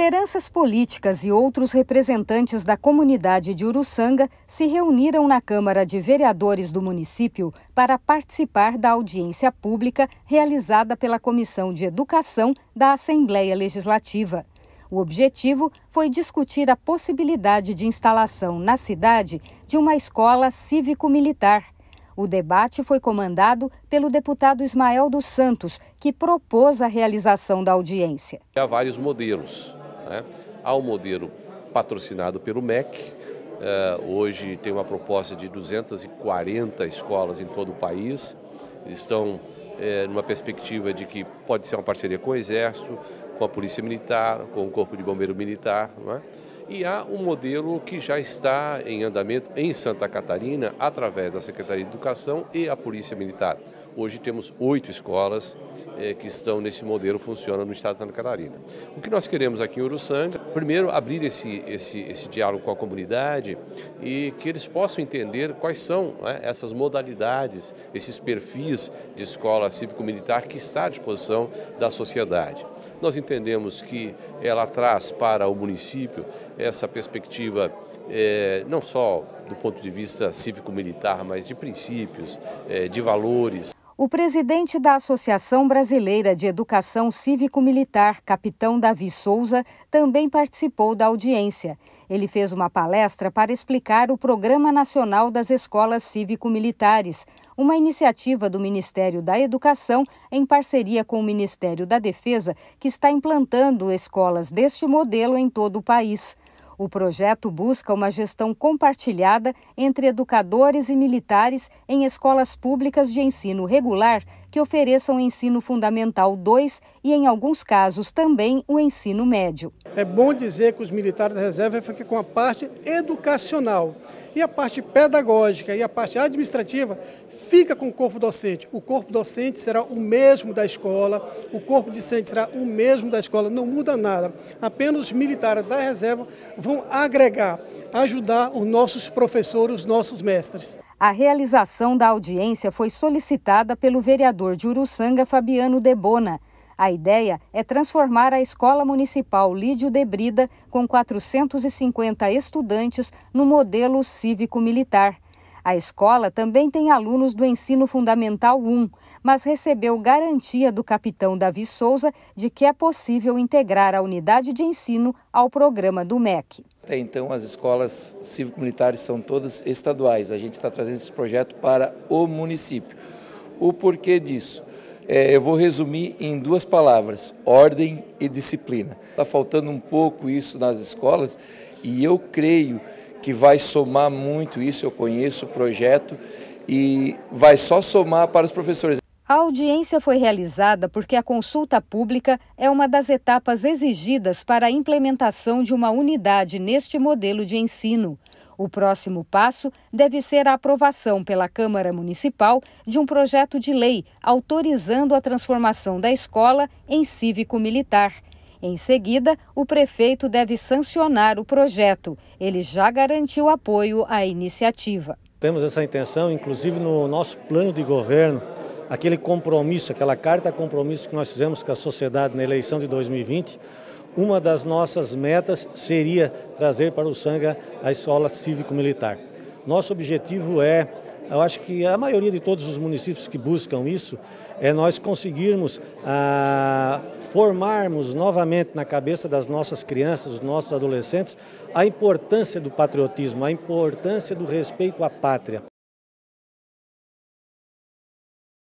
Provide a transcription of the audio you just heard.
Lideranças políticas e outros representantes da comunidade de Uruçanga se reuniram na Câmara de Vereadores do município para participar da audiência pública realizada pela Comissão de Educação da Assembleia Legislativa. O objetivo foi discutir a possibilidade de instalação na cidade de uma escola cívico-militar. O debate foi comandado pelo deputado Ismael dos Santos, que propôs a realização da audiência. Há vários modelos, né? Há um modelo patrocinado pelo MEC, hoje tem uma proposta de 240 escolas em todo o país, eles estão numa perspectiva de que pode ser uma parceria com o Exército, com a Polícia Militar, com o Corpo de Bombeiro Militar, não é? E há um modelo que já está em andamento em Santa Catarina, através da Secretaria de Educação e a Polícia Militar. Hoje temos 8 escolas que estão nesse modelo, funcionam no estado de Santa Catarina. O que nós queremos aqui em Uruçanga, primeiro abrir esse diálogo com a comunidade e que eles possam entender quais são, né, essas modalidades, esses perfis de escola cívico-militar que está à disposição da sociedade. Nós entendemos que ela traz para o município essa perspectiva não só do ponto de vista cívico-militar, mas de princípios, de valores. O presidente da Associação Brasileira de Educação Cívico-Militar, capitão Davi Souza, também participou da audiência. Ele fez uma palestra para explicar o Programa Nacional das Escolas Cívico-Militares, uma iniciativa do Ministério da Educação em parceria com o Ministério da Defesa, que está implantando escolas deste modelo em todo o país. O projeto busca uma gestão compartilhada entre educadores e militares em escolas públicas de ensino regular que ofereçam ensino fundamental 2 e, em alguns casos, também o ensino médio. É bom dizer que os militares da reserva ficam com a parte educacional. E a parte pedagógica e a parte administrativa fica com o corpo docente. O corpo docente será o mesmo da escola, o corpo discente será o mesmo da escola, não muda nada. Apenas os militares da reserva vão agregar, ajudar os nossos professores, os nossos mestres. A realização da audiência foi solicitada pelo vereador de Uruçanga, Fabiano Debona. A ideia é transformar a Escola Municipal Lídio de Brida, com 450 estudantes, no modelo cívico-militar. A escola também tem alunos do Ensino Fundamental 1, mas recebeu garantia do capitão Davi Souza de que é possível integrar a unidade de ensino ao programa do MEC. Até então, as escolas cívico-militares são todas estaduais. A gente está trazendo esse projeto para o município. O porquê disso? Eu vou resumir em 2 palavras: ordem e disciplina. Está faltando um pouco isso nas escolas e eu creio que vai somar muito isso. Eu conheço o projeto e vai só somar para os professores. A audiência foi realizada porque a consulta pública é uma das etapas exigidas para a implementação de uma unidade neste modelo de ensino. O próximo passo deve ser a aprovação pela Câmara Municipal de um projeto de lei autorizando a transformação da escola em cívico-militar. Em seguida, o prefeito deve sancionar o projeto. Ele já garantiu apoio à iniciativa. Temos essa intenção, inclusive no nosso plano de governo, aquele compromisso, aquela carta compromisso que nós fizemos com a sociedade na eleição de 2020, uma das nossas metas seria trazer para Uruçanga a escola cívico-militar. Nosso objetivo é, eu acho que a maioria de todos os municípios que buscam isso, é nós conseguirmos formarmos novamente na cabeça das nossas crianças, dos nossos adolescentes, a importância do patriotismo, a importância do respeito à pátria.